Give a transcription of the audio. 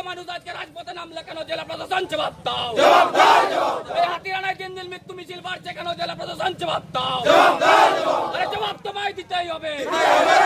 মানুষ আজকে রাজপথে নামলে কেন? জেলা প্রশাসন জবাব দাও। এই হাতিয়ানায় দিন দিন মৃত্যু মিছিল বাড়ছে কেন? জেলা প্রশাসন জবাব দাও। আরে জবাব তোমায় দিতেই হবে।